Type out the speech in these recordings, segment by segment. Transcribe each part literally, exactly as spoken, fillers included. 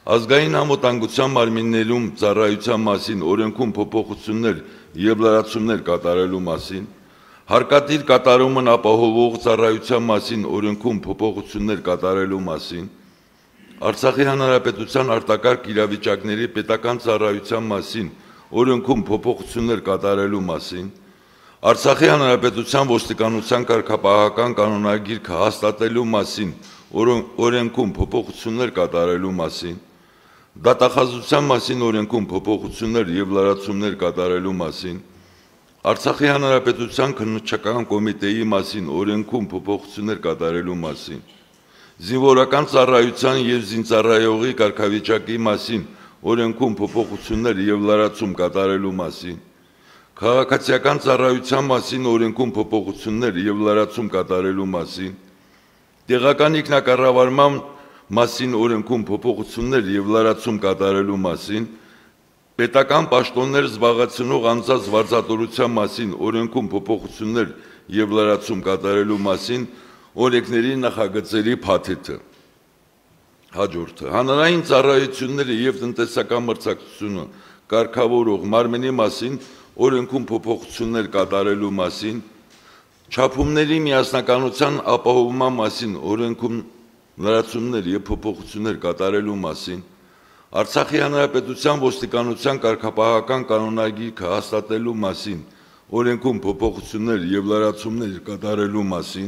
Ազգային համոտանգության մարմիններում ծառայության մասին օրենքում փոփոխություններ եւ լրացումներ կատարելու մասին, հարկադիր կատարումն ապահովող ծառայության մասին օրենքում փոփոխություններ կատարելու մասին, Արցախի Հանրապետության արտակարգ իրավիճակների պետական ծառայության մասին օրենքում փոփոխություններ կատարելու մասին, Արցախի Հանրապետության ոստիկանության կարգապահական կանոնագիրքը հաստատելու մասին օրենքում փոփոխություններ կատարելու մասին, դատախազության մասին օրենքում փոփոխություններ եւ լրացումներ կատարելու մասին, Արցախի Հանրապետության քննչական կոմիտեի մասին օրենքում փոփոխություններ կատարելու մասին, զինվորական ծառայության եւ զինծառայողի կարգավիճակի մասին օրենքում փոփոխություններ եւ լրացում կատարելու մասին, քաղաքացիական ծառայության մասին օրենքում փոփոխություններ եւ լրացում կատարելու մասին, տեղական ինքնակառավարման մասին օրենքում փոփոխություններ եւ լրացում կատարելու մասին, պետական պաշտոններ զբաղեցնող անձանց վարձատրության մասին օրենքում փոփոխություններ եւ լրացում կատարելու մասին օրենքների նախագծերի փաթեթը։ Հաջորդը հանրային ծառայությունները եւ տնտեսական մրցակցությունը կարգավորող մարմնի մասին օրենքում փոփոխություններ կատարելու մասին, չափումների միասնականության ապահովման մասին օրենքում լրացումներ եւ փոփոխություններ կատարելու մասին, Արցախի Հանրապետության ոստիկանության կարգապահական կանոնագիրքը հաստատելու մասին օրենքում փոփոխություններ եւ լրացումներ կատարելու մասին,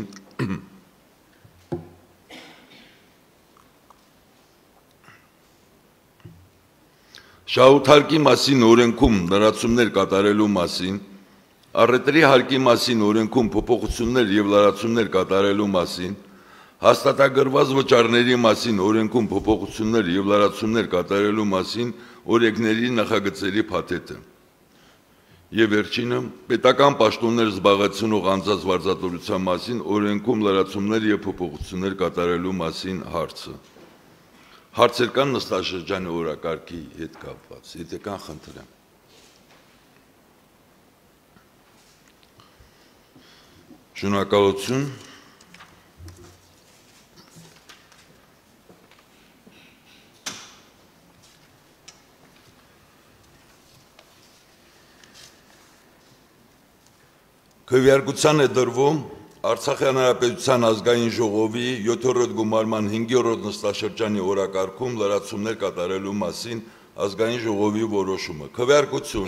շահութարկի մասին օրենքում լրացումներ կատարելու մասին, առևտրի հարկի մասին օրենքում փոփոխություններ եւ լրացումներ կատարելու մասին, հաստատագրված վճարների մասին օրենքում փոփոխություններ եւ լրացումներ կատարելու մասին օրենքների նախագծերի փաթեթը։ Եվ վերջինը պետական պաշտոններ զբաղեցնող անձանց վարձատրության մասին օրենքում լրացումներ եւ փոփոխություններ կատարելու մասին հարցը։ Հարցեր կան նստաշրջանի օրակարգի հետ կապված, եթե կան խնդրեմ։ Շնորհակալություն։ Քվեարկության է դրվում Արցախի Հանրապետության ազգային ժողովի յոթերորդ գումարման հինգերորդ նստաշրջանի օրակարգում լրացումներ կատարելու մասին ազգային ժողովի որոշումը։ Քվեարկություն։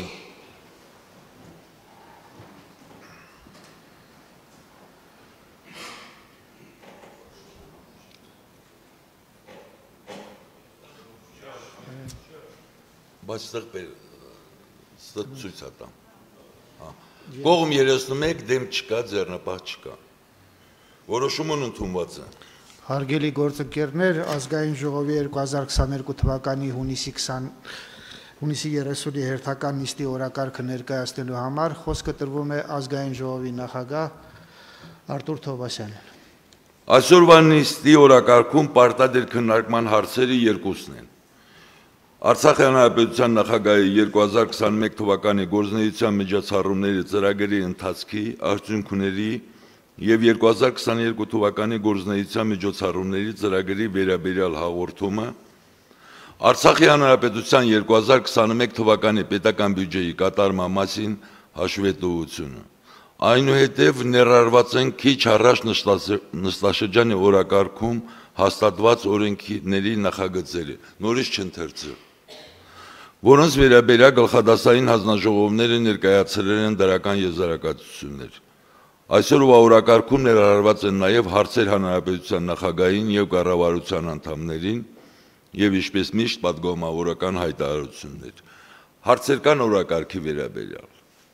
Բայց ստեղ ցույց ատամ։ Կողմ երեսնումեկ դեմ չկա, ձեռնպահ չկա։ Որոշումն ընդունված է։ Հարգելի գործընկերներ, ազգային ժողովի երկու հազար քսաներկու թվականի հունիսի հունիսի երեսունի հերթական նիստի օրակարգը ներկայացնելու համար խոսքը տրվում է ազգային ժողովի նախագահ Արտուր Թովմասյանին։ Այսօրվա նիստի օրակարգում պարտադիր քննարկման հարցերը երկուսն են։ Արցախի Հանրապետության նախագահի երկու հազար քսաներկու թվականի գործունեության միջոցառումների ծրագրի ընթացքի արդյունքների եւ երկու հազար քսաներկու թվականի գործունեության միջոցառումների ծրագրի վերաբերյալ հաղորդումը, Արցախի Հանրապետության երկու հազար քսաներկու թվականի պետական բյուջեի կատարման մասին հաշվետվությունը։ Այնուհետև ներառված են քիչ առաջ նստաշրջանի օրակարգում հաստատված օրենքների նախագծերը, նորից չընթերցը, որոնց վերաբերյալ գլխադասային հանձնաժողովները ներկայացրել են դրական եզրակացություններ։ Այսօրվա օրակարգում ներառված են նաև հարցեր հանրապետության նախագահին եւ կառավարության անդամներին եւ ինչպես միշտ պատգամավորական հայտարարություններ։ Հարցեր կան օրակարգի վերաբերյալ։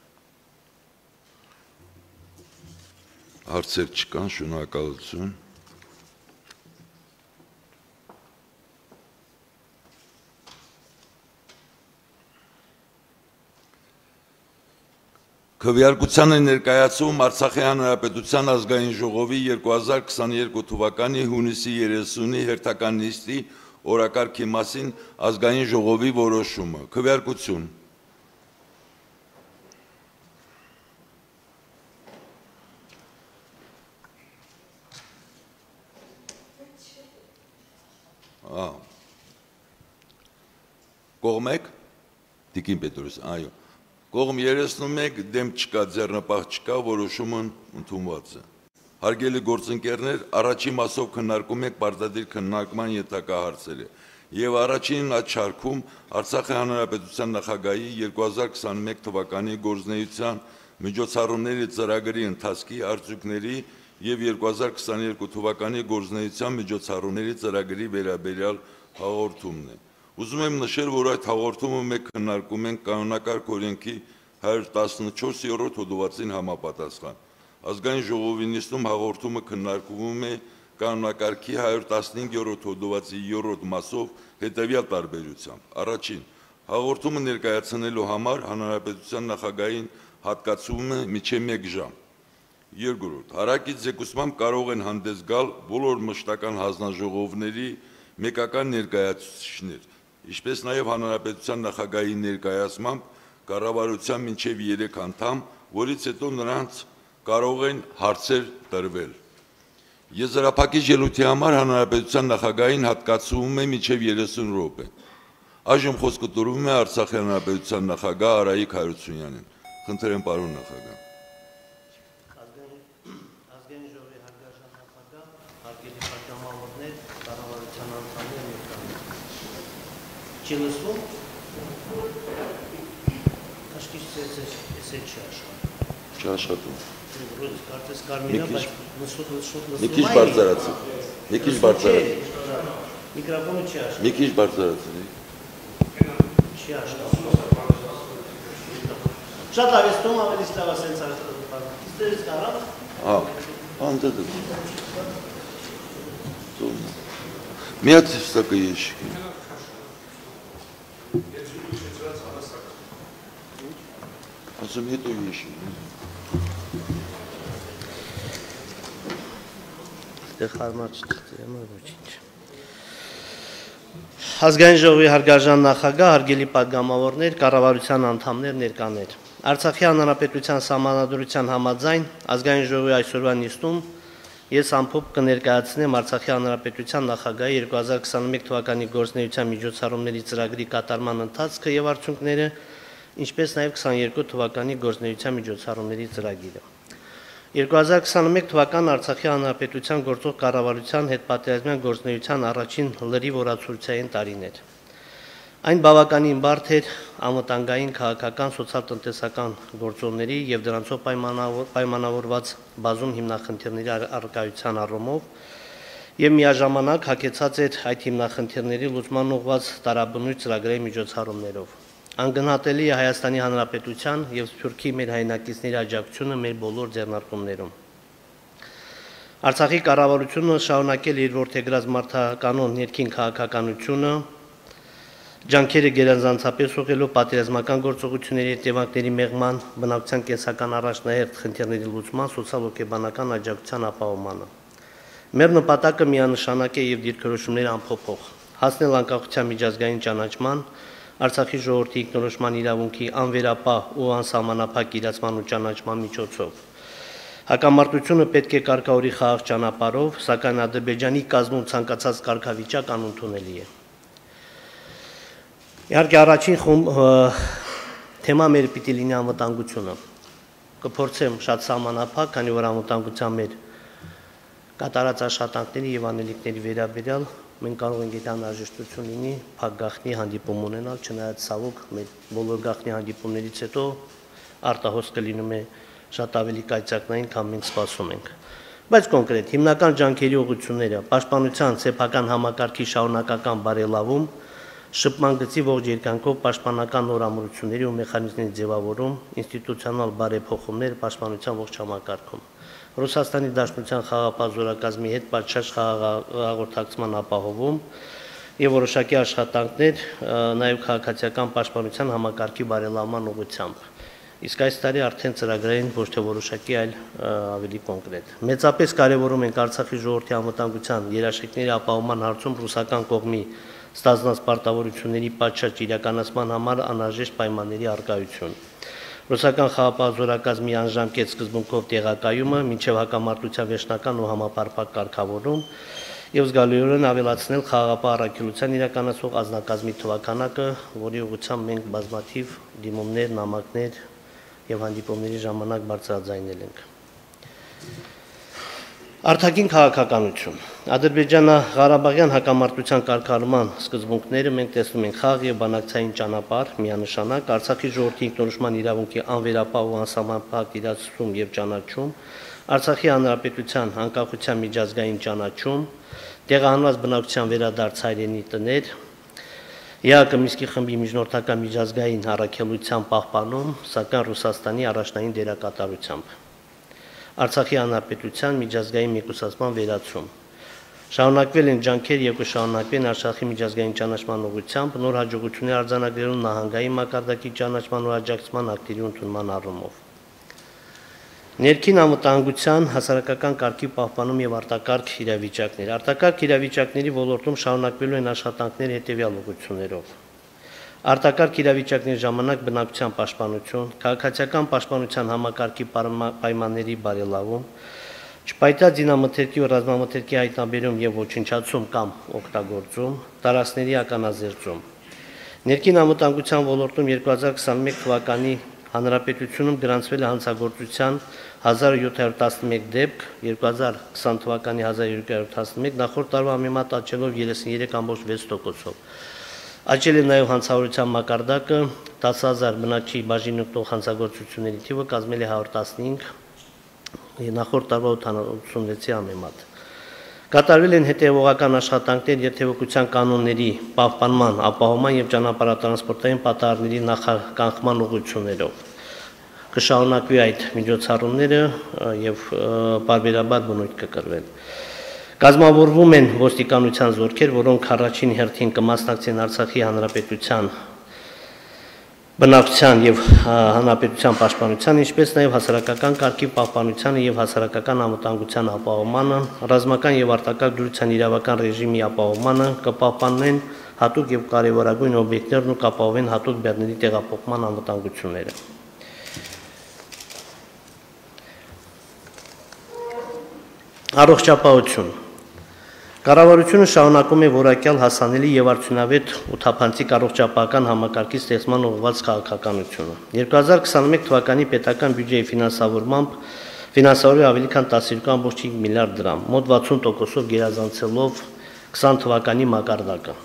Հարցեր չկան, շնորհակալություն։ Քվեարկության է ներկայացում Արցախի Հանրապետության ազգային ժողովի երկու հազար քսաներկու թվականի հունիսի երեսունի հերթական նիստի օրակարգի մասին ազգային ժողովի որոշումը։ Քվեարկություն։ Կողմ եք։ Տիկին Պետրոս, այո։ Կողմ երեսնումեկ, դեմ չկա, ձեռնպահ չկա, որոշումն ընդունված է։ Հարգելի գործընկերներ, առաջին մասով քննարկում եք պարտադիր քննարկման ենթակա հարցերը եւ առաջին այդ շարքում Արցախի Հանրապետության նախագահի երկու հազար քսանմեկ թվականի գործնեայության միջոցառումների ծրագրի ընթացքի արդյունքների եւ երկու հազար քսաներկու թվականի գործնեայության միջոցառումների ծրագրի վերաբերյալ հաղորդումն է։ Ուզում եմ նշել, որ այդ հաղորդումը մենք քննարկում ենք կանոնակարգ օրենքի հարյուր տասնչորսերորդ հոդվածին համապատասխան։ Ազգային ժողովի նիստում հաղորդումը քննարկվում է կանոնակարգի հարյուր տասնհինգերորդ հոդվածի երրորդ մասով հետևյալ տարբերությամբ։ Առաջին, հաղորդումը ներկայացնելու համար հանրապետության նախագահին հատկացվում է մինչև մեկ ժամ։ Երկրորդ, հարակից զեկուցմամբ կարող են հանդես գալ բոլոր մշտական հանձնաժողովների մեկական ներկայացուցիչներ, ինչպես նաև հանրապետության նախագահի ներկայացմամբ կառավարության մինչև երեք անդամ, որից հետո նրանց կարող են հարցեր տրվել։ Եզրափակիչ ելույթի համար հանրապետության նախագահին հատկացվում է մինչև երեսուն րոպե։ Այժմ խոսքը տրվում է Արցախի հանրապետության նախագահ Արայիկ Հարությունյանին։ Խնդրեմ, պարոն նախագահ։ Ազգային ժողովի հարգարժան նախագահ, հարգելի պատգամավորներ, կառավարության անդամներ, չի լսվում։ Աշկի էսե չի աշխատում։ Չի աշխատում։ Կարծես կարմիր է, բայց լսվում։ Մի քիչ բարձրացրու։ Մի քիչ բարձրացրու։ Միկրոֆոնը չի աշխատում։ Մի քիչ բարձրացրու։ Չի աշխատում։ Շատ ավեստում ավելի ստավ ասենց աշխատում։ Իստերից կարավ։ Հա, անձը դու։ Մի հատ ստակը եշքի։ Ասում հետո եշքի։ Դեղ հարմար չտեղտերեմ, ոչինչ։ Ազգային ժողովի հարգարժան նախագահ, հարգելի պատգամավորներ, կառավարության անդամներ, ներկաներ։ Արցախի հանրապետության սահմանադրության համաձայն ազգային ժողովի այսօրվա նիստում ես ամփոփ կներկայացնեմ Արցախի հանրապետության նախագահի երկու հազար քսանմեկ թվականի գործնեայության միջոցառումների ծրագրի կատարման ընթացքը եւ արդյունքները, ինչպես նաեւ քսաներկու թվականի գործնեայության միջոցառումների ծրագիրը։ երկու հազար քսանմեկ թվական Արցախի հանրապետության գործող կառավարության հետպատերազմյան գործնեայության առաջին լրիվ օրացույցային տարին էր։ Այն բավականին բարդ էր անվտանգային, քաղաքական, սոցիալ-տնտեսական գործոնների եւ դրանցով պայմանավորված բազում հիմնախնդիրների առկայության առումով եւ միաժամանակ հագեցած էր այդ հիմնախնդիրների լուծման ուղղված տարաբնույթ ծրագրերի միջոցառումներով։ Անգնահատելի է Հայաստանի Հանրապետության եւ Սփյուռքի մեր հայրենակիցների աջակցությունը մեր բոլոր ձեռնարկումներում։ Արցախի կառավարությունը շարունակել է իր որդեգրած մարդականոն ներքին քաղաքականությունը, ջանքերը գերազանցապես ուղղելով պատերազմական գործողությունների հետևանքների մեղման, բնակության կենսական առաջնահերթ խնդիրների լուծման, սոցիալ-հոգեբանական աջակցության ապահովմանը։ Մեր նպատակը միանշանակ է եւ դիրքորոշումներ ամփոփող, հասնել անկախության միջազգային ճանաչման, Արցախի ժողովրդի ինքնորոշման իրավունքի անվերապահ ու անսահմանափակ իրացման ու ճանաչման միջոցով։ Հակամարտությունը պետք է կարգավորի խաղաղ ճանապարհով, սակայն Ադրբեջանի կազմում ցանկացած կարգավիճակ անընդունելի է։ Իհարկե առաջին թեմա մեր պիտի լինի անվտանգությունը։ Կփորձեմ շատ սահմանափակ, քանի որ անվտանգության մեր կատարած աշխատանքների եւ անելիքների վերաբերյալ մենք կարող ենք այդ անհրաժեշտություն լինի փակ գաղտնի հանդիպում ունենալ, չնայած ցավոք մեր բոլոր գաղտնի հանդիպումներից հետո արտահոս կլինում է շատ ավելի կայծակնային, քան մենք սպասում ենք։ Բայց կոնկրետ հիմնական ջանքերի ուղղությունները պաշտպանության սեփական համակարգի շարունակական բարելավում, շփման գծի ողջ երկայնքով պաշտպանական նորամուծությունների ու մեխանիզմների ձևավորում, ինստիտուցիոնալ բարեփոխումներ պաշտպանության ողջ համակարգում։ Ռուսաստանի Դաշնության խաղաղապահ զորակազմի հետ պատշաճ հաղորդակցման ապահովում եւ որոշակի աշխատանքներ նաեւ քաղաքացիական պաշտպանության համակարգի բարելավման ուղղությամբ։ Իսկ այս տարի արդեն ծրագրային ոչ թե որոշակի, այլ ավելի կոնկրետ։ Մեծապես կարևորում ենք Արցախի ժողովրդի անվտանգության երաշխիքների ապահովման հարցում ռուսական կողմի ստանձնած պարտավորությունների պատշաճ իրականացման համար անհրաժեշտ պայմանների առկայություն։ Ռուսական խաղաղապահ զորակազմի անժամկետ սկզբունքով տեղակայումը, մինչև հակամարտության վերջնական ու համապարփակ կարգավորում եւ զգալիորեն ավելացնել խաղաղապահ առաքելության իրականացող անձնակազմի թվականակը, որի ուղղությամբ մենք բազմաթիվ դիմումներ, նամակներ եւ հանդիպումների ժամանակ բարձրաձայնել ենք։ Արտաքին քաղաքականություն։ Ադրբեջանա-Ղարաբաղյան հակամարտության կարգավորման սկզբունքները մենք տեսնում ենք խաղ եւ բանակցային ճանապարհ միանշանակ, Արցախի ժողովրդի ինքնորոշման իրավունքի անվերապահ ու անսահմանափակ իրացում եւ ճանաչում, Արցախի հանրապետության անկախության միջազգային ճանաչում, տեղահանված բնակչության վերադարձ հայրենի տներ, ԵԱԿ Մինսկի խմբի միջնորդական միջազգային առաքելության պահպանում, սակայն Ռուսաստանի առաջնային դերակատարությամբ, Արցախի հանրապետության միջազգային մեկուսացման վերացում։ Շարունակվել են ջանքեր եւ կշարունակվեն Արցախի միջազգային ճանաչման ուղղությամբ նոր հաջողություններ արձանագրելու նահանգային մակարդակի ճանաչման ու աջակցման ակտերի ընդունման առումով։ Ներքին անվտանգության, հասարակական կարգի պահպանում եւ արտակարգ իրավիճակներ։ Արտակարգ իրավիճակների ոլորտում շարունակվելու են աշխատանքներ հետեւյալ ուղղություններով։ Արտակարգ իրավիճակների ժամանակ բնակչության պաշտպանություն, քաղաքացիական պաշտպանության համակարգի պայմանների բարելավում, չպայտած զինամթերքի ու ռազմամթերքի հայտնաբերում եւ ոչնչացում կամ օգտագործում, տարածքների ականազերծում։ Ներքին անվտանգության ոլորտում երկու հազար քսաներկու թվականի հանրապետությունում գրանցվել է հանցագործության հազար յոթ հարյուր տասնմեկ դեպք, երկու հազար քսան թվականի հազար երկու հարյուր տասնմեկ, նախորդ տարվա համեմատ աճելով երեսունյոթ կամոց վեց տոկոսով։ Աճել է նաև հանցավորության մակարդակը, տասը հազար բնակչի բաժին նկատող հանցագործությունների թիվը կազմել է հարյուր տասնհինգ, նախորդ տարվա ութանասունվեցի համեմատ։ Կատարվել են հետևողական աշխատանքներ երթևեկության կանոնների պահպանման, ապահովման եւ ճանապարհատրանսպորտային պատահարների նախականխման ուղղություններով։ Կշարունակվի այդ միջոցառումները եւ բարբերաբար բնույթ կկրվեն։ Կազմավորվում են ոստիկանության զորքեր, որոնք առաջին հերթին կմասնակցեն Արցախի հանրապետության բնակչության եւ հանրապետության պաշտպանության, ինչպես նաեւ հասարակական կարգի պահպանությանը եւ հասարակական անվտանգության ապահովմանը, ռազմական եւ արտակարգ դրության իրավական ռեժիմի ապահովմանը, կպահպանեն հատուկ եւ կարեւորագույն օբյեկտներն ու կապահովեն հատուկ բեռների տեղափոխման անվտանգությունները։ Առողջապահություն։ Կառավարությունը շարունակում է որակյալ հասանելի եւ արդյունավետ ու թափանցիկ առողջապահական համակարգի ստեղծման ուղղված քաղաքականությունը։ երկու հազար քսաներկու թվականի պետական բյուջեի ֆինանսավորմամբ ֆինանսավորվել ավելի քան տասնյոթ կամոց հինգ միլիարդ դրամ, մոտ վաթսուն տոկոսով գերազանցելով քսան թվականի մակարդակը։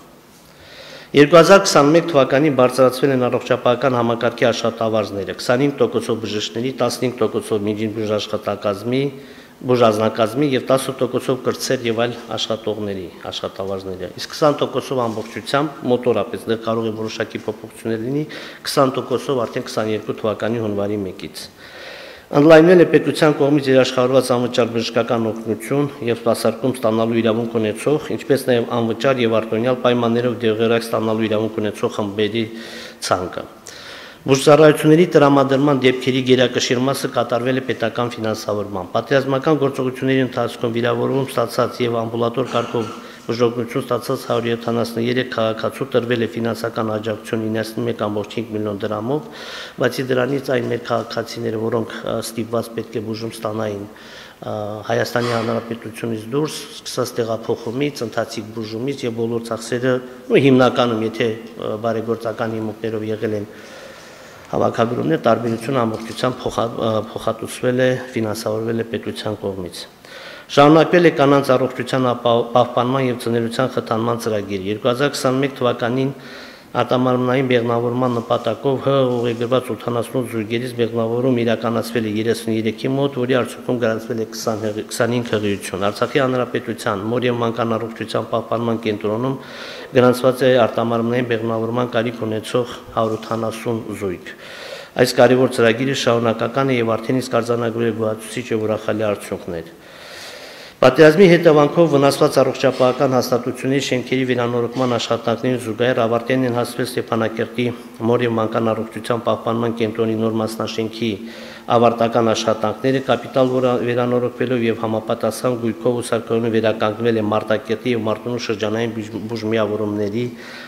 երկու հազար քսաներկու թվականին բարձրացվել են առողջապահական համակարգի աշխատավարձները քսանհինգ տոկոսով բժիշկների, տասնհինգ տոկոսով միջին բուժաշխատակազմի, բուժազնակազմի եւ տասը տոկոսով կրտսեր եւ այլ աշխատողների աշխատավարձները։ Իսկ քսան տոկոսով ամբողջությամբ մոտորապես դեռ կարող է որոշակի փոփոխություններ լինի, քսան տոկոսով արդեն քսաներկու թվականի հունվարի մեկից։ Ընդլայնվել է պետության կողմից երաշխավորված անվճար բժշկական օգնություն եւ սպասարկում ստանալու իրավունք ունեցող, ինչպես նաեւ անվճար եւ արտոնյալ պայմաններով դեղերակ ստանալու իրավունք ունեցող խմբերի ցանկը։ Բուժծառայությունների տրամադրման դեպքերի գերակշիռ մասը կատարվել է պետական ֆինանսավորմամբ։ Պատերազմական գործողությունների ընթացքում վիրավորում ստացած եւ ամբուլատոր կարգով բուժօգնություն ստացած հարյուր յոթանասուններեք քաղաքացու տրվել է ֆինանսական աջակցություն իննսունմեկ կամոց հինգ միլիոն դրամով, բացի դրանից այն մեր քաղաքացիները, որոնք ստիպված պետք է բուժում ստանային Հայաստանի Հանրապետությունից դուրս, սկսած տեղափոխումից, ընթացիկ բուժումից եւ բոլոր ծախսերը, ու հիմնականում եթե բարեգործական հիմունքներով եղել են հավաքագրումներ, տարբերությունը ամբողջությամբ փոխհատուցվել է, ֆինանսավորվել է պետության կողմից։ Շարունակվել է կանանց առողջության պահպանման եւ ծնելիության խթանման ծրագիր։ երկու հազար քսաներկու թվականին արտամարմնային բեղմնավորման նպատակով ՀՀ ուղեգրված ութանասունութ զույգերից բեղմնավորում իրականացվել է երեսունյոթի մոտ, որի արդյունքում գրանցվել է քսանհինգ հղիություն։ Արցախի հանրապետության մոր եւ մանկան առողջության պահպանման կենտրոնում գրանցված է արտամարմնային բեղմնավորման կարիք ունեցող հարյուր ութանասուն զույգ։ Այս կարևոր ծրագիրը շարունակական է եւ արդեն իսկ արձանագրվել է գոհացուցիչ եւ ուրախալի արդյունքներ։ Պատերազմի հետևանքով վնասված առողջապահական հաստատությունների շենքերի վերանորոգման աշխատանքներին զուգահեռ ավարտեն են հասցվել Ստեփանակերտի մոր եւ մանկան առողջության պահպանման կենտրոնի նոր մասնաշենքի ավարտական աշխատանքները, կապիտալ վերանորոգվելով եւ համապատասխան գույքով ու սարքավորումով վերականգնվել է Մարտակերտի եւ Մարտունու շրջանային բուժմիավորումների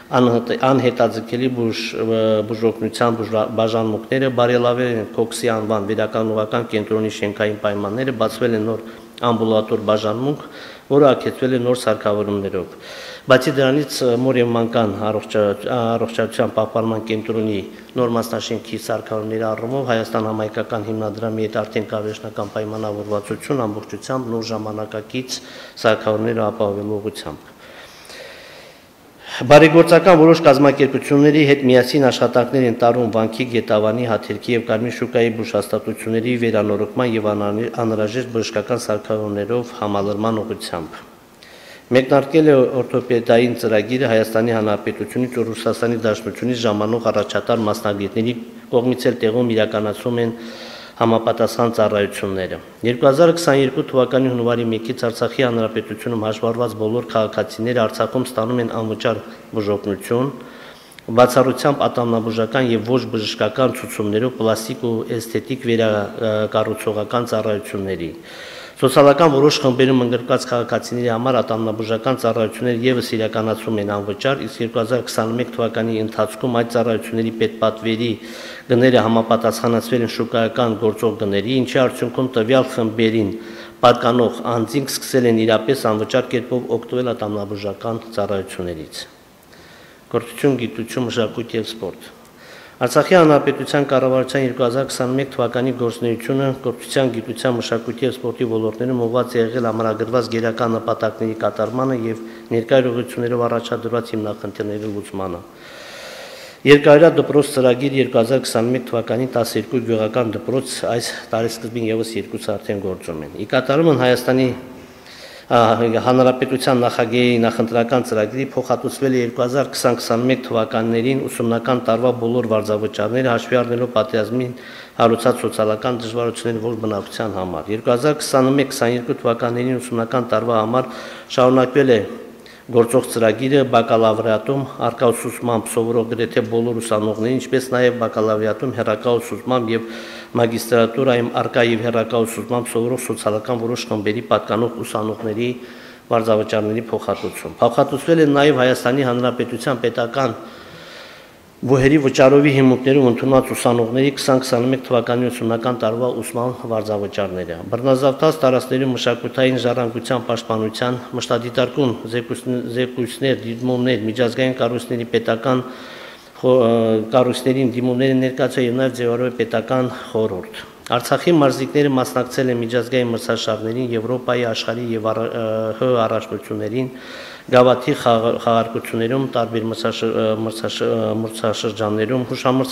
անհետաձգելի բուժօգնության բաժանմունքները, բարելավել են Քոքսի անվան վերականգնողական կենտրոնի շենքային պայմանները, բացվել են նոր ամբուլատոր բաժանմունք, որը ակեցվել է նոր սարքավորումներով։ Բացի դրանից մոր և մանկան առողջության պահպանման կենտրոնի նոր մասնաշենքի սարքավորումների առումով Հայաստան համայնքական հիմնադրամի հետ արդեն կա վերջնական պայմանավորվածություն ամբողջությամբ նոր ժամանակակից սարքավորումները ապահովելու ուղղությամբ։ Բարեգործական որոշ կազմակերպությունների հետ միասին աշխատանքներ են տարվում վանքի, գետավանի, հաթերքի և կարմիր շուկայի բուժհաստատությունների վերանորոգման և անհրաժեշտ բժշկական սարքավորումներով համալրման ուղղությամբ։ Մեկնարկել է օրթոպեդային ծրագիրը Հայաստանի Հանրապետությունից ու Ռուսաստանի Դաշնությունից ժամանող առաջատար մասնագետների կողմից էլ տեղում իրականացում են համապատասխան ծառայությունները։ երկու հազար քսաներկու թվականի հունվարի մեկից Արցախի Հանրապետությունում հաշվառված բոլոր քաղաքացիները Արցախում ստանում են անվճար բուժօգնություն, բացառությամբ ատամնաբուժական և ոչ բժշկական ցուցումներով պլաստիկ ու էսթետիկ վերակառուցողական ծառայությունների։ Սոցիալական որոշ խմբերում ընդգրկված քաղաքացիների համար ատամնաբուժական ծառայությունները ևս իրականացվում են անվճար, իսկ երկու հազար քսաներկու թվականի ընթացքում այդ ծառայությունների պետպատվերի գները համապատասխանեցվել են շուկայական գործող գների, ինչի արդյունքում տվյալ խմբերին պատկանող անձինք սկսել են իրապես անվճար կերպով օգտվել ատամնաբուժական ծառայություններից։ Կրթություն, գիտություն, մշակույթ և սպորտ։ Արցախի Հանրապետության կառավարության երկու հազար քսաներկու թվականի գործունեությունը կրթության, գիտության, մշակույթի և սպորտի ոլորտներում ուղղված է եղել ամրագրված գերական նպատակների կատարմանը և ներկայ իրողություններով առաջադրված հիմնախնդիրների լուծմանը։ Երկարյա դպրոց ծրագիր երկու հազար քսաներկու թվականի տասներկու գյուղական դպրոց այս տարեսկզբին ևս երկուսը արդեն գործում են։ Ի կատարումն Հայաստանի Հանրապետության նախագահի նախընտրական ծրագրի փոխհատուցվել է երկու հազար քսան քսաներկու թվականներին ուսումնական տարվա բոլոր վարձավճարները հաշվի առնելով պատերազմին հարուցած սոցիալական դժվարությունների ողջ բնակության համար։ երկու հազար քսանմեկ քսաներկու թվականներին ուսումնական տարվա համար շարունակվել է գործող ծրագիրը բակալավրիատում առկա ուսուցմամբ սովորող գրեթե բոլոր ուսանողներին, ինչպես նաև բակալավրիատում հեռակա ուսուցմամբ և մագիստրատուրայում առկա և հեռակա ուսուցմամբ սովորող սոցիալական որոշ խմբերի պատկանող ուսանողների վարձավճարների փոխհատուցում։ Փոխհատուցվել է նաև Հայաստանի Հանրապետության պետական բուհերի վճարովի հիմունքներում ընդունված ուսանողների քսան քսաներկու թվականի ուսումնական տարվա ուսման վարձավճարները։ Բռնազավթած տարածքներում մշակութային ժառանգության պաշտպանության, մշտադիտարկուն զեկույցներ, դիմումներ, միջազգային կառույցների պետական կառույցներին դիմումներ են ներկայացվել և նաև ձևավորվել պետական խորհուրդ։ Արցախի մարզիկները մասնակցել են միջազգային մրցաշարերին, Եվրոպայի, աշխարհի և ՀՀ առաջնություններին, գավաթի խաղարկություններում, տարբեր մրցաշրջաններում,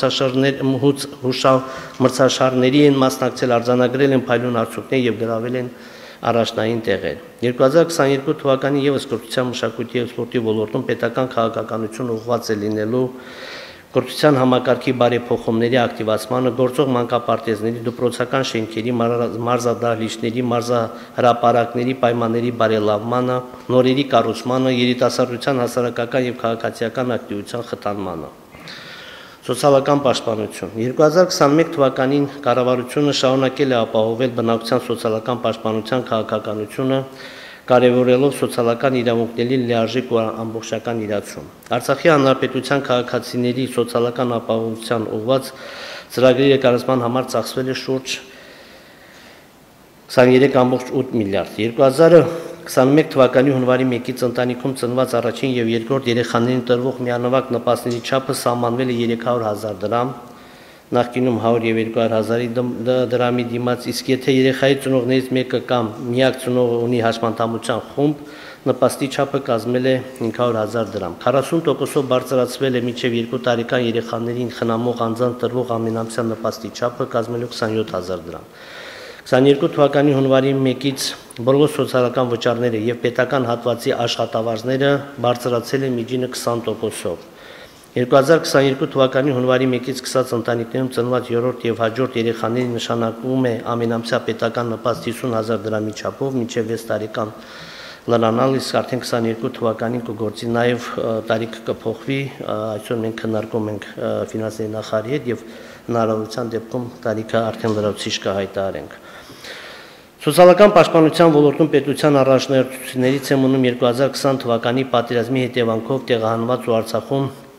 հուշամրցաշարների են մասնակցել, արձանագրել են փայլուն արդյունքներ և գրավել են առաջնային տեղեր։ երկու հազար քսաներկու թվականի ևս կրթության, մշակույթի և սպորտի ոլորտում պետական քաղաքականություն ուղղված է լինելու կրթության համակարգի բարեփոխումների ակտիվացմանը, գործող մանկապարտեզների, դպրոցական շենքերի, մարզադահլիճների, մարզահրապարակների պայմանների բարելավմանը, նորերի կառուցմանը, երիտասարդության հասարակական և քաղաքացիական ակտիվության խթանմանը։ Սոցիալական պաշտպանություն։ երկու հազար քսաներկու թվականին կառավարությունը շարունակել է ապահովել բնակչության սոցիալական պաշտպանության քաղաքականությունը, կարևորելով սոցիալական իրավունքների լիարժեք ու ամբողջական իրացում։ Արցախի Հանրապետության քաղաքացիների սոցիալական ապահովության ուղղված ծրագրի իրականացման համար ծախսվել է շուրջ քսաներեք կόμք ութ միլիարդ։ երկու հազար քսաներկու թվականի հունվարի մեկից ընտանիքում ծնված առաջին և երկրորդ երեխաներին տրվող միանվագ նպաստների չափը սահմանվել է երեք հարյուր հազար դրամ, նախկինում հարյուր և երկու հարյուր հազարի դրամի դիմաց, իսկ եթե երեխայի ծնողներից մեկը կամ միակ ծնողը ունի հաշմանդամության խումբ, նպաստի չափը կազմել է հինգ հարյուր հազար դրամ։ քառասուն տոկոսով բարձրացվել է մինչև երկու տարեկան երեխաներին խնամող անձանց տրվող ամենամսյա նպաստի չափը կազմելով քսանյոթ հազար դրամ։ քսաներկու թվականի հունվարի մեկից բոլոր սոցիալական վճարները և պետական հատվածի աշխատավարձները բարձրացել են միջինը քսան տոկոսով։ երկու հազար քսաներկու թվականի հունվարի մեկից սկսած ընտանիքներում ծնված երրորդ և հաջորդ երեխաներին նշանակվում է ամենամսյա պետական նպաստ հիսուն հազար դրամի չափով մինչև վեց տարեկան լրանալ, իսկ արդեն քսաներկու թվականին կգործի նաև տարիքը կփոխվի, այսօր մենք քննարկում ենք ֆինանսների նախարարի հետ և հնարավորության դեպքում տարիքը արդեն լրացուցիչ կհայտարարենք։ Սոցիալական պաշտպանության ոլորտում պետության առաջնահերթություններից է մնում երկու հազար քսան թվականի պատերազմի հետևանքով տեղահանված ու Արցախում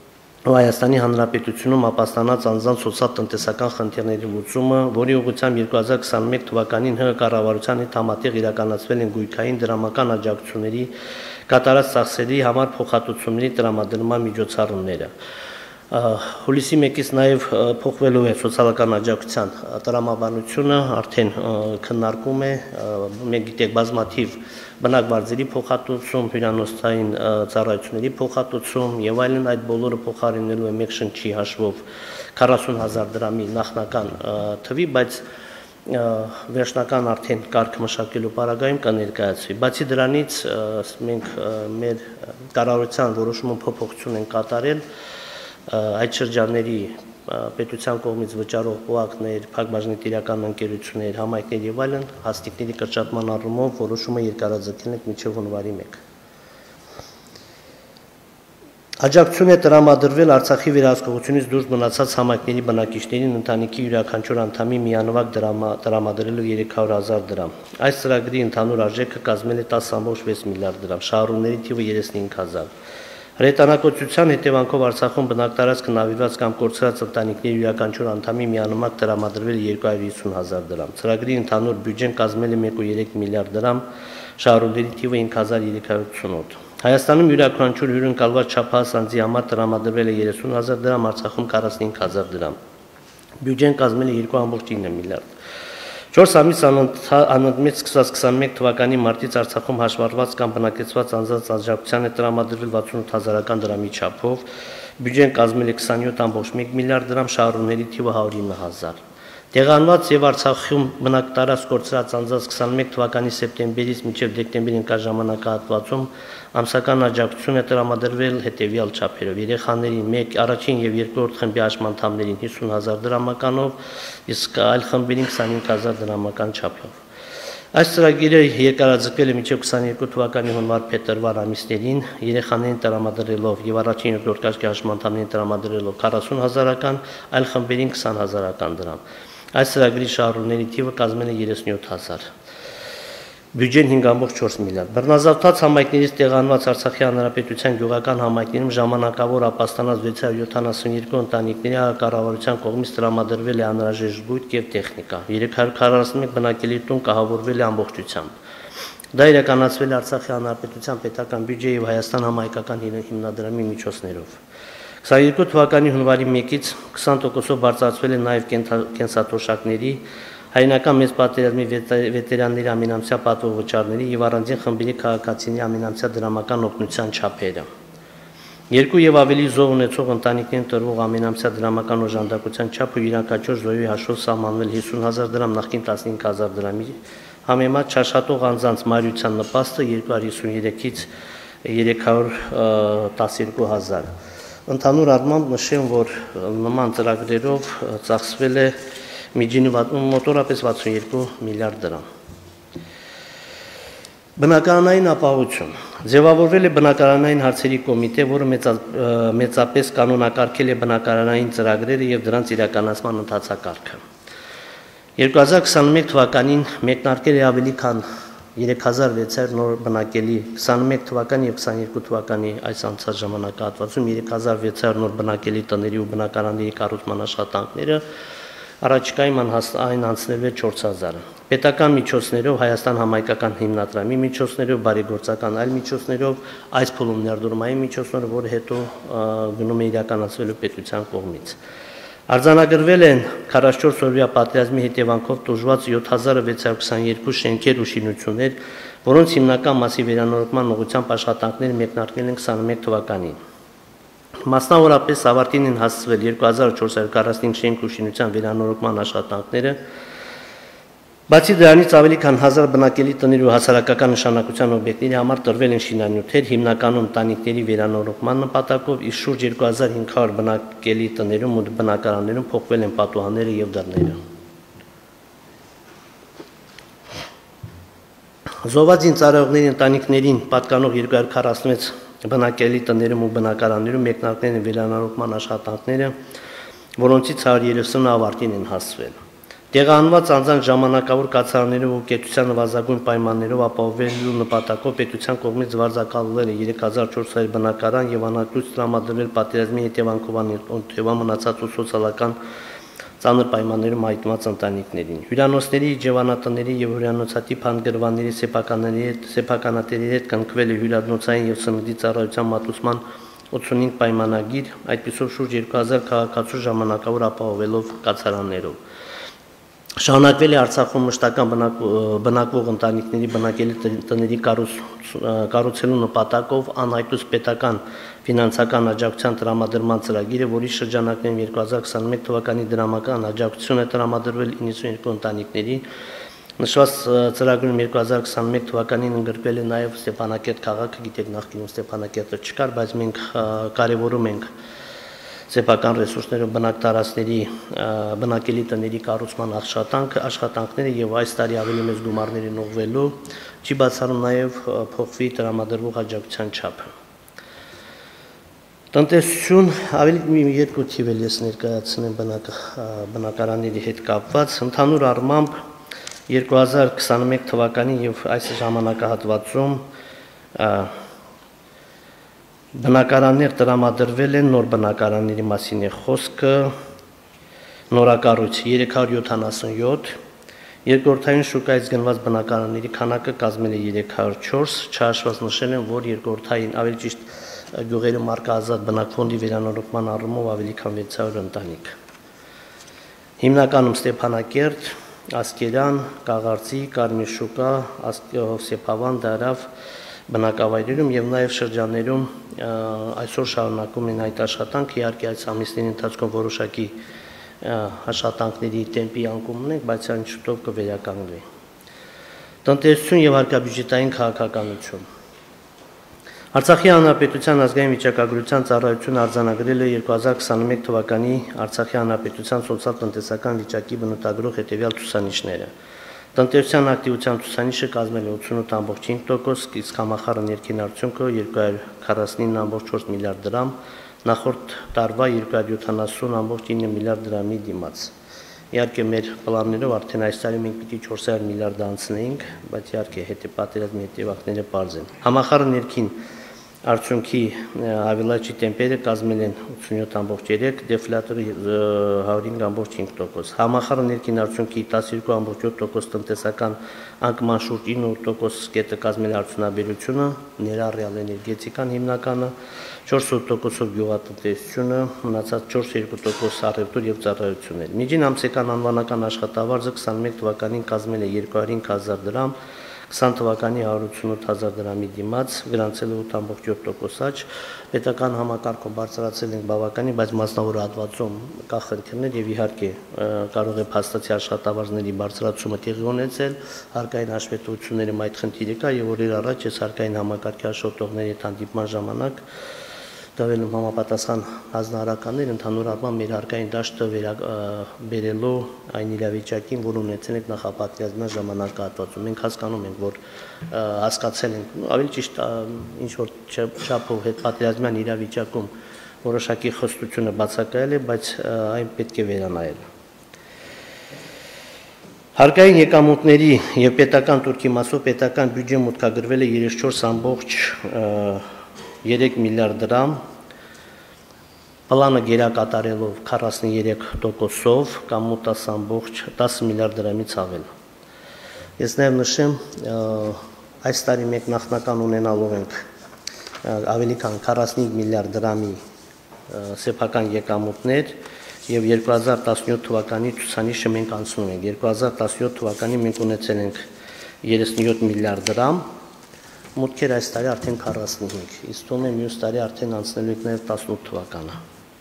Հայաստանի Հանրապետությունում ապաստանած անձանց սոցիալ-տնտեսական խնդիրների լուծումը, որի ուղղությամբ երկու հազար քսաներկու թվականին ՀՀ կառավարության հետ համատեղ իրականացվել են գույքային դրամական աջակցությունների կատարած ծախսերի համար փոխհատուցումների տրամադրման միջոցառումները։ Հուլիսի մեկից նաև փոխվելու է սոցիալական աջակցության տրամաբանությունը, արդեն քննարկում է, մենք գիտենք բազմաթիվ բնակվարձերի փոխհատուցում, հյուրանոցային ծառայությունների փոխհատուցում եւ այլն, այդ բոլորը փոխարինելու է մեկ շնչի հաշվով քառասուն հազար դրամի նախնական թվի, բայց վերջնական արդեն կարգ մշակելու պարագայում կներկայացվի։ Բացի դրանից մենք մեր կառավարության որոշումը փոփոխություն են կատարել այդ շրջանների պետության կողմից վճարող օակներ, փակbaşնետիրական ընկերություններ, համայնքներ եւ այլն հաստիկների կրճատման առումով որոշումը երկարաձգել ենք մինչեւ հունվարի մեկը։ Աջակցություն է տրամադրվել Արցախի վերահսկողությունից դուրս մնացած համայնքների բնակիչներին ընտանիքի յուրաքանչյուր անդամի միանվագ տրամադրելու երեք հարյուր հազար դրամ։ Այս ծրագրի ընդհանուր արժեքը կազմել է տասը կόμμα վեց միլիարդ դրամ, շահառուների թիվը երեսունհինգ հազար։ Հրետանակոծության հետևանքով Արցախում բնակտարած քննավիրված կամ կորցրած ընտանիքների յուրաքանչյուր անդամի միանմակ տրամադրվել է երկու հարյուր հիսուն հազար դրամ։ Ծրագրի ընդհանուր բյուջեն կազմել է մեկ կόμμα երեք միլիարդ դրամ, շահառուների թիվը հինգ հազար երեք հարյուր ութսունութ։ Հայաստանում յուրաքանչյուր հյուրընկալված չափահաս անձի համար տրամադրվել է երեսուն հազար դրամ, Արցախում քառասունհինգ հազար դրամ։ Բյուջեն կազմել է երկու կόμμα ինը միլիարդ։ Չորս ամիս անընդմեջ սկսած քսաներկու թվականի մարտից Արցախում հաշվառված կամ բնակեցված անձանց աջակցության է տրամադրվել վաթսունութ հազարական դրամի չափով, բյուջեն կազմել է քսանյոթ կόμμα մեկ միլիարդ դրամ, շահառուների թիվը հարյուր ինը հազար։ Տեղանված եւ Արցախում բնակտարած կորցրած անձանց քսաներկու թվականի սեպտեմբերից մինչեւ դեկտեմբեր ընկած ժամանակահատվածում ամսական աջակցություն է տրամադրվել հետեւյալ չափերով. երեխաներին մեկ առաջին եւ երկրորդ խմբի աշմանդամներին հիսուն հազար դրամականով, իսկ այլ խմբերին քսանհինգ հազար դրամական չափով։ Այս ծրագիրը երկարաձգվել է մինչև քսաներկու թվականի հունվար-փետրվար ամիսներին, երեխաներին տրամադրելով եւ առաջին եւ երկրորդ կարգի աշմանդամներին տրամադրելով քառասուն հազարական, այլ խմբերին քսան հազարական դրամ։ Այս ծրագրի շահառուների թիվը կազմել է երեսունյոթ հազար։ Բյուջեն հինգ կόμμα չորս միլիարդ։ Բռնազավթած համայնքներից տեղանված Արցախի Հանրապետության գյուղական համայնքներում ժամանակավոր ապաստանած վեց հարյուր յոթանասունյոթ ընտանիքների կառավարության կողմից տրամադրվել է անհրաժեշտ գույք եւ տեխնիկա։ երեք հարյուր քառասունմեկ բնակելի տուն կահավորվել է ամբողջությամբ։ Դա իրականացվել է Արցախի Հանրապետության պետական բյուջեի եւ Հայաստան համայնքական հիմնադրամի միջոցներով։ քսաներկու թվականի հունվարի մեկից քսան տոկոսով բարձրացվել է նաև կենսաթոշակների, հայրենական մեծ պատերազմի վետերանների ամենամսյա պատվովճարների եւ առանձին խմբերի քաղաքացիների ամենամսյա դրամական օգնության չափերը։ Երկու եւ ավելի զոհ ունեցող ընտանիքներին տրվող ամենամսյա դրամական օժանդակության չափը յուրաքանչյուր զոհի հաշվով սահմանվել հիսուն հազար դրամ, նախկին տասնհինգ հազար դրամի համեմատ չաշխատող անձանց մարյության նպաստը երկու հարյուր հիսուներեքից երեք հարյուր տասներկու հազար։ Ընդհանուր առմամբ նշեմ, որ նման ծրագրերով ծախսվել է միջինի մոտորապես վաթսունյոթ միլիարդ դրամ։ Բնակարանային ապահովություն։ Ձևավորվել է բնակարանային հարցերի կոմիտե, որը մեծապես կանոնակարգել է բնակարանային ծրագրերը եւ դրանց իրականացման ընթացակարգը։ երկու հազար քսաներկու թվականին մեկնարկել է ավելի քան երեք հազար վեց հարյուր նոր բնակելի, քսաներկու թվականի եւ քսաներկու թվականի այս անցած ժամանակահատվածում երեք հազար վեց հարյուր նոր բնակելի տների ու բնակարանների կառուցման աշխատանքները, առաջիկայում այն անցնելու է չորս հազարը։ Պետական միջոցներով, Հայաստան համայնքական հիմնադրամի միջոցներով, բարեգործական այլ միջոցներով, այս փուլում ներդրումային միջոցները, որը հետո գնում է իրականացվելու պետության կողմից։ Արձանագրվել են քառասունչորս օրյա պատերազմի հետևանքով տուժված յոթ հազար վեց հարյուր քսաներկու շենքեր ու շինություններ, որոնց հիմնական մասի վերանորոգման ուղղությամբ աշխատանքները մեկնարկել են քսաներկու թվականին։ Մասնավորապես ավարտին են հասցվել երկու հազար չորս հարյուր քառասունհինգ շենք ու շինության վերանորոգման աշխատանքները, բացի դրանից ավելի քան հազար բնակելի տների ու հասարակական նշանակության օբյեկտների համար տրվել են շինանյութեր, հիմնականում ընտանիքների վերանորոգման նպատակով, իսկ շուրջ երկու հազար հինգ հարյուր բնակելի տներում ու բնակարաններում փոխվել են պատուհանները եւ դռները։ Զոհված ծառայողների ընտանիքներին պատկանող երկու հարյուր քառասունվեց բնակելի տներում ու բնակարաններում մեկնարկել են վերանորոգման աշխատանքները, որոնցից հարյուր երեսունը ավարտին են հասցվել։ Տեղանված անձանց ժամանակավոր կացարաններով ու կետության նվազագույն պայմաններով ապահովելու նպատակով պետության կողմից վարձակալվել է երեք հազար չորս հարյուր բնակարան եւ անհատույց տրամադրվել պատերազմի հետևանքով մնացած ու սոցիալական ծանր պայմաններում հայտնված ընտանիքներին։ Հյուրանոցների, ջևանատների եւ հյուրանոցատիպ հանգրվանների սեփականների հետ սեփականատերերի հետ կնքվել է հյուրանոցային եւ սննդի ծառայության մատուցման ութսունհինգ պայմանագիր, այդպիսով շուրջ երկու հազար քաղաքացու ժամանակավոր ապահովելով կացարաններով։ Շարունակվել է Արցախում մշտական բնակվող ընտանիքների բնակելի տների կառուցելու նպատակով անհայտույց պետական ֆինանսական աջակցության տրամադրման ծրագիրը, որի շրջանակներում երկու հազար քսաներկու թվականի դրամական աջակցություն է տրամադրվել իննսունհինգ ընտանիքների։ Նշված ծրագրում երկու հազար քսաներկու թվականին ընդգրկվել է նաև Ստեփանակերտ քաղաքը, գիտեք նախկինում Ստեփանակերտը չկար, բայց մենք կարևորում ենք սեփական ռեսուրսներով բնակտարածների բնակելի տների կառուցման աշխատանքը, աշխատանքները եւ այս տարի ավելի մեծ գումարներին ուղղվելու, չի բացառում նաեւ փոխվի տրամադրվող աջակցության չափը։ Տնտեսություն ավելի մի երկու թիվ էլ ես ներկայացնեմ բնակ բնակարանների հետ կապված, ընդհանուր առմամբ երկու հազար քսաներկու թվականին եւ այս ժամանակահատվածում բնակարաններ տրամադրվել են, նոր բնակարանների մասին է խոսքը, նորակառույց երեք հարյուր յոթանասունյոթ, երկրորդային շուկայից գնված բնակարանների քանակը կազմել է երեք հարյուր չորս, չհաշված նշել են, որ երկրորդային ավելի ճիշտ գյուղերում արկածազատ բնակֆոնդի վերանորոգման առումով ավելի քան վեց հարյուր ընտանիք։ Հիմնականում Ստեփանակերտ, Ասկերան, Կաղարծի, Կարմիր շուկա, Սեփավան, Դարավ բնակավայրերում եւ նաեւ շրջաններում այսօր շարունակում են այդ աշխատանքը, իհարկե այս ամիսների ընթացքում որոշակի աշխատանքների տեմպի անկում ունենք, բայց այն շուտով կվերականգնվի։ Տնտեսություն եւ հարկաբյուջետային քաղաքականություն։ Արցախի հանրապետության ազգային վիճակագրության ծառայությունը արձանագրել է երկու հազար քսաներկու թվականի Արցախի հանրապետության սոցիալ-տնտեսական վիճակի բնութագրող հետեւյալ ցուցանիշները։ Տնտեսության ակտիվության ցուցանիշը կազմել է ութսունութ ամբողջ հինգ տոկոս, իսկ համախառն ներքին արդյունքը երկու հարյուր քառասունինը ամբողջ չորս միլիարդ դրամ, նախորդ տարվա երկու հարյուր յոթանասուն ամբողջ ինը միլիարդ դրամի դիմաց։ Իհարկե մեր պլաններով արդեն այս տարի մենք պիտի չորս հարյուր միլիարդ անցնեինք, բայց իհարկե հետեպատերազմի հետևանքները պարզ են։ Համախառն ներքին արդյունքի ավելացի տեմպերը կազմել են ութսունյոթ ամբողջ երեք, դեֆլյատորը հարյուր հինգ ամբողջ հինգ տոկոս։ Համախառն ներքին արդյունքի տասնյոթ ամբողջ յոթ տոկոս տնտեսական անկման շուրջ ինը տոկոս կետը կազմել արդյունաբերությունը, ներառյալ էներգետիկան հիմնականը, չորս տոկոսով գյուղատնտեսությունը, մնացած չորս երկու տոկոս առևտուր եւ ծառայություններ։ Միջին ամսական անվանական աշխատավարձը քսաներկու թվականին կազմել է երկու հարյուր հինգ հազար դրամ, քսան թվականի հարյուր ութսունութ հազար դրամի դիմաց, գրանցել է ութ ամբողջ յոթ տոկոս աճ, պետական համակարգում բարձրացել ենք բավականին, բայց մասնավոր հատվածում կա խնդիրներ եւ իհարկե կարող է փաստացի աշխատավարձների բարձրացումը տեղի ունեցել, հարկային հաշվետվություններում այդ խնդիրը կա եւ օրեր առաջ ես հարկային համակարգի աշխատողների հետ հանդիպման ժամանակ տվել եմ համապատասխան հանձնարարականներ ընդհանուր առմամբ մեր հարկային դաշտը վերաբերելու այն իրավիճակին, որ ունեցել ենք նախապատերազմյան ժամանակահատվածում։ Մենք հասկանում ենք, որ հասկացել ենք, ավելի ճիշտ ինչ որ չափով հետպատերազմյան իրավիճակում որոշակի խստությունը բացակայել է, բայց այն պետք է վերանայել։ Հարկային եկամուտների եւ պետական տուրքի մասով պետական բյուջե մուտքագրվել է երեսունչորս ամբողջ երեք միլիարդ դրամ, պլանը գերակատարելով քառասուներեք տոկոսով կամ տասը ամբողջ տասը միլիարդ դրամից ավել։ Ես նաև նշեմ, այս տարի մենք նախնական ունենալով ենք ավելի քան քառասունհինգ միլիարդ դրամի սեփական եկամուտներ եւ երկու հազար տասնյոթ թվականի ցուցանիշը մենք անցնում ենք։ երկու հազար տասնյոթ թվականին մենք ունեցել ենք երեսունյոթ միլիարդ դրամ, մուտքեր այս տարի արդեն քառասունհինգ, իսկ թվում է մյուս տարի արդեն անցնելու ենք նաև տասնութ թվականը։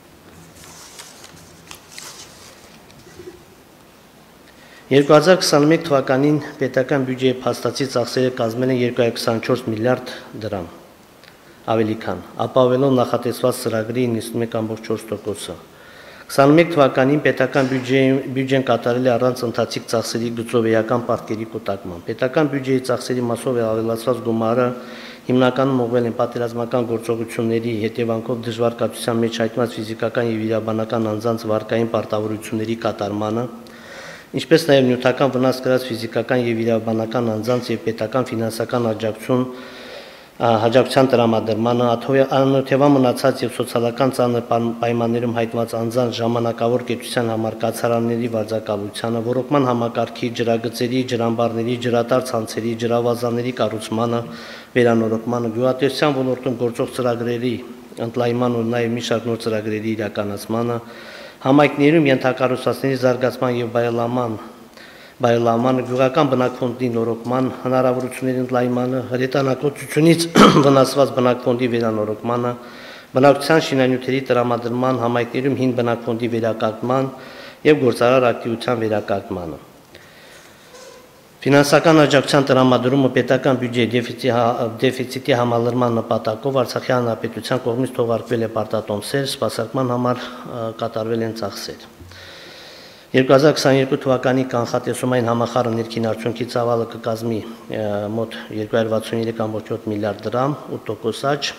երկու հազար քսաներկու թվականին պետական բյուջեի փաստացի ծախսերը կազմել են երկու հարյուր քսանչորս միլիարդ դրամ, ավելի քան, ապահովելով նախատեսված ծրագրի իննսունմեկ ամբողջ չորս տոկոսը։ քսաներկու թվականին պետական բյուջեն կատարել է առանց ընթացիկ ծախսերի գծովեական պարտքերի կուտակման։ Պետական բյուջեի ծախսերի մասով ավելացված գումարը հիմնականում ուղղվել են պատերազմական գործողությունների հետևանքով դժվար կացության մեջ հայտնված ֆիզիկական եւ իրավաբանական անձանց վարկային պարտավորությունների կատարմանը, ինչպես նաև նյութական վնաս կրած ֆիզիկական եւ իրավաբանական անձանց եւ պետական ֆինանսական աջակցություն հաջակցության տրամադրմանը, անօթևա մնացած եւ սոցիալական ծանր պայմաններում հայտնված անձանց ժամանակավոր կեցության համար կացարանների վարձակալությանը, ռոռոկման համակարգի, ջրագծերի, ջրամբարների, ջրատար ցանցերի, ջրավազանների կառուցմանը, վերանորոգմանը, գյուղատնտեսության ոլորտում գործող ծրագրերի ընդլայնման ու նաև մի շարք նոր ծրագրերի իրականացմանը, համայնքներում ենթակառուցվածքների զարգացման եւ բայլաման Բայլաման, գյուղական բնակֆոնդի նորոգման, հնարավորությունների ընդլայնմանը, հրետանակոծությունից վնասված բնակֆոնդի վերանորոգմանը, բնակչության շինանյութերի տրամադրման, համայնքներում հին բնակֆոնդի վերակարգման եւ գործարար ակտիվության վերակարգմանը։ Ֆինանսական աջակցության տրամադրումը պետական բյուջեի դեֆիցիտի համալրման նպատակով Արցախի հանրապետության կողմից թողարկվել է պարտատոմսեր, սպասարկման համար կատարվել են ծախսեր։ երկու հազար քսաներկու թվականի կանխատեսումային համախառն ներքին արդյունքի ծավալը կկազմի մոտ երկու հարյուր վաթսուներեք կόμμα յոթ միլիարդ դրամ, ութ տոկոս աճ,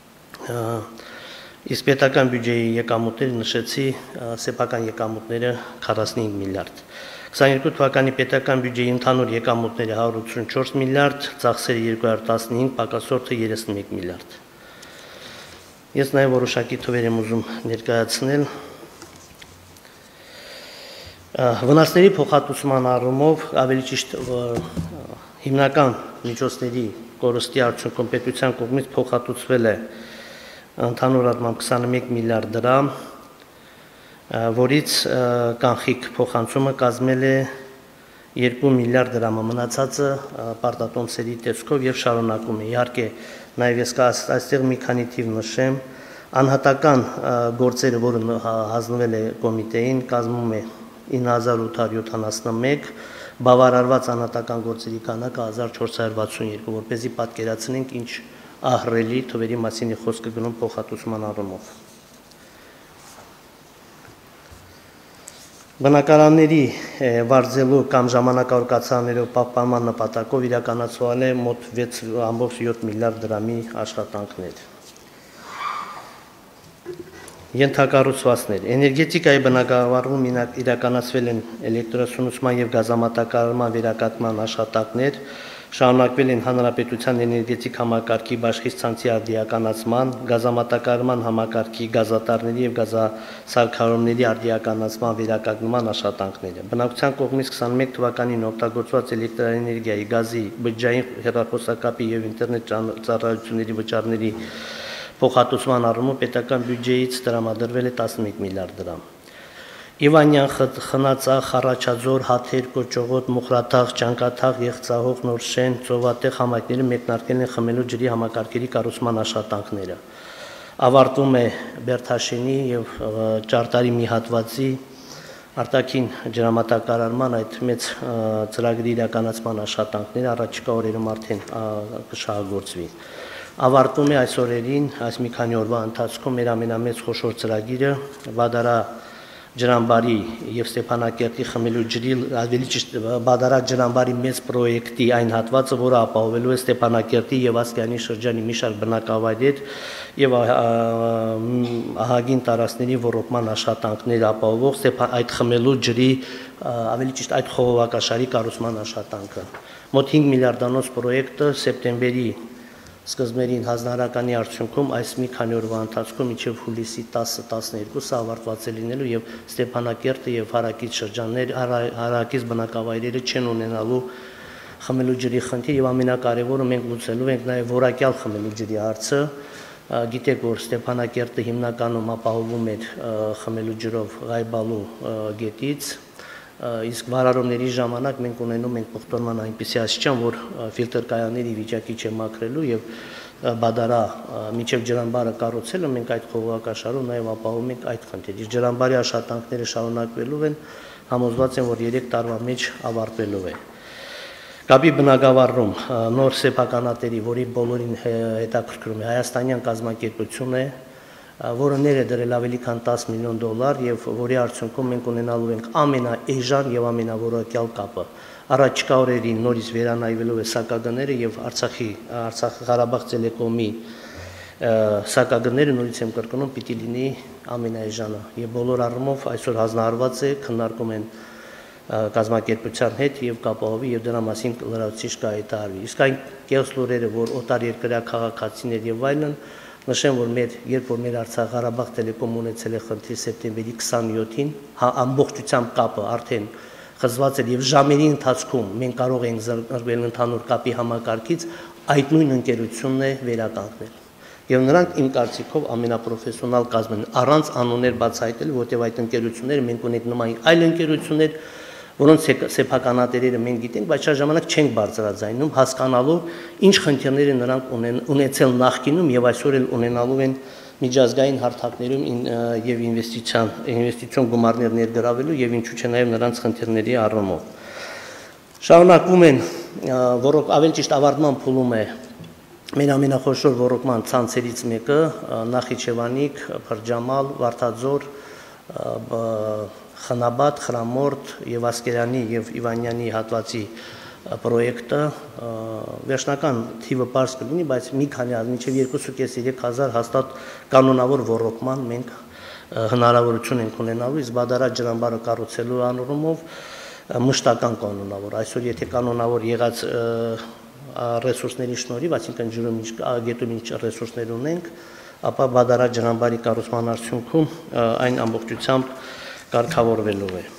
իսկ պետական բյուջեի եկամուտները նշեցի, սեփական եկամուտները քառասունհինգ միլիարդ։ քսաներկու թվականի պետական բյուջեի ընդհանուր եկամուտները հարյուր ութսունչորս միլիարդ, ծախսերը երկու հարյուր տասնհինգ, պակասորդը երեսունմեկ միլիարդ։ Ես նաև որոշակի թվեր եմ ուզում ներկայացնել։ Վնասների փոխհատուցման առումով ավելի ճիշտ հիմնական միջոցների կորստի արդյունքում պետության կողմից փոխհատուցվել է ընդհանուր առմամբ քսանմեկ միլիարդ դրամ, որից կանխիկ փոխանցումը կազմել է երկու միլիարդ դրամը, մնացածը պարտատոմսերի տեսքով եւ շարունակում է։ Իհարկե նաև ես այստեղ մի քանի թիվ նշեմ, անհատական գործերը, որը հանձնվել է կոմիտեին, կազմում է ինը հազար ութ հարյուր յոթանասունմեկ, բավարարված անհատական գործերի քանակը հազար չորս հարյուր վաթսունյոթ, որպեսզի պատկերացնենք ինչ ահռելի թվերի մասին է խոսքը գնում փոխհատուցման առումով։ Բնակարանների վարձելու կամ ժամանակավոր կացարաններով պահպանման նպատակով իրականացվել է մոտ վեց կόμμα յոթ միլիարդ դրամի աշխատանքներ։ Ենթակառուցվածքներ։ Էներգետիկայի բնագավառում իրականացվել են էլեկտրոսնուցման եւ գազամատակարարման վերականգնման աշխատանքներ, շարունակվել են հանրապետության էներգետիկ համակարգի բաշխից ցանցի արդիականացման, գազամատակարարման համակարգի, գազատարների եւ գազասարքարումների արդիականացման վերականգնման աշխատանքները։ Բնակչության կողմից քսանմեկ թվականին օգտագործված էլեկտրաէներգիայի, գազի, բջջային հեռախոսակապի եւ ինտերնետ ծառայությունների վճարների փոխհատուցման առումով պետական բյուջեից տրամադրվել է տասնմեկ միլիարդ դրամ։ Իվանյան, Խնածախ, Խառաչաձոր, Հաթեր, Կոճողոտ, Մոխրաթաղ, Ճանկաթաղ, Եղցահող, Նորշեն, Ծովատեղ համայնքները մեկնարկել են խմելու ջրի համակարգերի կառուցման աշխատանքները։ Ավարտվում է Բերթաշենի եւ Ճարտարի մի հատվածի արտաքին ջրամատակարարման այդ մեծ ծրագրի իրականացման աշխատանքները առաջիկա օրերում արդեն կշահագործվի։ Ավարտում է այս օրերին, այս մի քանի օրվա ընթացքում մեր ամենամեծ խոշոր ծրագիրը Բադարա ջրամբարի եւ Ստեփանակերտի խմելու ջրի, ավելի ճիշտ Բադարա ջրամբարի մեծ պրոյեկտի այն հատվածը, որը ապահովելու է Ստեփանակերտի եւ Ասկերանի շրջանի մի շարք բնակավայրեր եւ ահագին տարածքների ռոռոկման աշխատանքներ ապահովող այդ խմելու ջրի, ավելի ճիշտ այդ խողովակաշարի կառուցման աշխատանքը։ Մոտ հինգ միլիարդանոց պրոյեկտը սեպտեմբերի սկզբերին հանրահարականի արդյունքում այս մի քանի օրվա ընթացքում մինչև հուլիսի տասը տասներկուսը ավարտված է լինելու եւ Ստեփանակերտը եւ հարակից շրջաններ, հարակից բնակավայրերը չեն ունենալու խմելու ջրի խնդիր եւ ամենակարևորը մենք լուծելու ենք նաեւ որակյալ խմելու ջրի հարցը։ Գիտեք, որ Ստեփանակերտը հիմնականում ապահովում էր խմելու ջրով Ղայբալու գետից, իսկ վարարումների ժամանակ մենք ունենում ենք փոխտորման այնպիսի աստիճան, որ ֆիլտր կայանների վիճակի չէ մաքրելու եւ Բադարա միջև ջրամբարը կառուցելը մենք այդ խողովակաշարում նաեւ ապահովում ենք այդ խնդիրը։ Ջրամբարի աշխատանքները շարունակվելու են, համոզված եմ, որ երեք տարվա մեջ ավարտվելու է։ Կապի բնագավառում նոր սեփականատերի, որի բոլորին հետաքրքրում է հայաստանյան կազմակերպություն է, որը ներ է դրել ավելի քան տասը միլիոն դոլար եւ որի արդյունքում մենք ունենալու ենք ամենաէժան եւ ամենավորակյալ կապը։ Առաջիկա օրերին նորից վերանայվելու է սակագները եւ Արցախի Արցախ-Ղարաբաղ Տելեկոմի սակագները նորից եմ կրկնում պիտի լինի ամենաէժանը եւ բոլոր առումով այսօր հանձնարարված է, քննարկում են կազմակերպության հետ եւ կապահովի եւ դրա մասին լրացուցիչ կհայտարարվի։ Իսկ այն կեղծ լուրերը, որ օտար երկրյա քաղաքացիներ եւ այլն, նշեմ, որ մեր երբ որ մեր Արցախ-Ղարաբաղ տելեկոմ ունեցել է խնդիր սեպտեմբերի քսանյոթին, ամբողջությամբ կապը արդեն խզված էր եւ ժամերի ընթացքում մենք կարող ենք զրկվել ընդհանուր կապի համակարգից, այդ նույն ընկերությունն է վերականգնել։ Եվ նրանք իմ կարծիքով ամենապրոֆեսիոնալ կազմն առանց անուններ բացահայտել, որտեղ այդ ընկերությունները մենք ունենք նման այլ ընկերություններ, որոնց սեփականատերերը մենք գիտենք, բայց շարժամանակ չենք բարձրաձայնում, հասկանալով ինչ խնդիրներ են նրանք ունեցել նախկինում եւ այսօր էլ ունենալու են միջազգային հարթակներում եւ ինվեստիցիան, ինվեստիցիոն գումարներ ներգրավելու եւ ինչու՞ չէ նաեւ նրանց խնդիրների առումով։ Շարունակվում են որոք ավելի ճիշտ ավարտման փուլում է մեր ամենախոշոր ռոռոկման ցանցերից մեկը Նախիջևանիկ, Փրջամալ, Վարդաձոր, Խնաբադ, Խրամորդ եւ Ասկերանի եւ Իվանյանի հատվածի պրոյեկտը վերջնական թիվը պարզ կլինի, բայց մի քանի մինչեւ երկու կես երեք հազար հաստատ կանոնավոր ռոռոկման մենք հնարավորություն ենք ունենալու, իսկ Բադարա ջրամբարը կառուցելու անորումով մշտական կանոնավոր։ Այսօր եթե կանոնավոր եղած ռեսուրսների շնորհիվ, այսինքն ջրում ինչ գետում ինչ ռեսուրսներ ունենք, ապա Բադարա ջրամբարի կառուցման արդյունքում այն ամբողջությամբ կարգավորվելու է։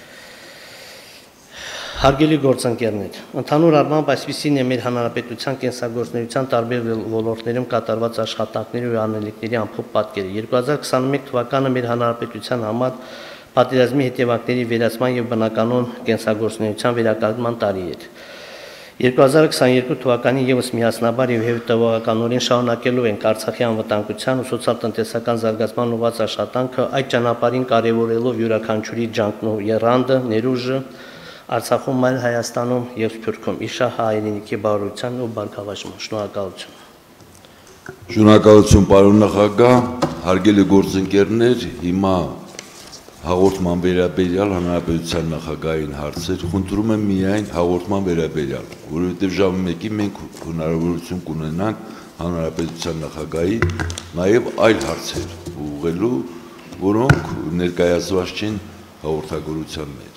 Հարգելի գործընկերներ, ընդհանուր առմամբ այսպիսին է մեր հանրապետության կենսագործունեության տարբեր ոլորտներում կատարված աշխատանքների ու անելիքների ամփոփ պատկերը։ երկու հազար քսաներեք թվականը մեր հանրապետության համար պատերազմի հետևանքների վերացման եւ բնականոն կենսագործունեության վերականգնման տարի էր։ երկու հազար քսաներկու թվականին եւս միասնաբար եւ հետեւականորեն շարունակելու ենք Արցախի անվտանգության ու սոցիալ-տնտեսական զարգացման ուղղված աշխատանքը, այդ ճանապարհին կարևորելով յուրաքանչյուրի ջանքն ու եռանդը, ներուժը Արցախում, այլ Հայաստանում եւ Սփյուռքում իշա հայրենիքի բարօրության ու բարգավաճման։ Շնորհակալություն։ Շնորհակալություն, պարոն նախագահ, հարգելի գործընկերներ, հիմա հաղորդման վերաբերյալ հանրապետության նախագահային հարցեր, խնդրում եմ միայն հաղորդման վերաբերյալ, որովհետև ժամը մեկին մենք հնարավորություն կունենանք հանրապետության նախագահի նաև այլ հարցեր ուղղելու, որոնք ներկայացված չեն հաղորդագրության մեջ։